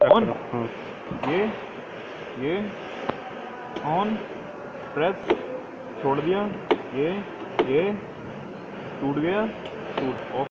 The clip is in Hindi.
ऑन, ये ऑन, प्रेस, छोड़ दिया, ये टूट गया, टूट ऑफ।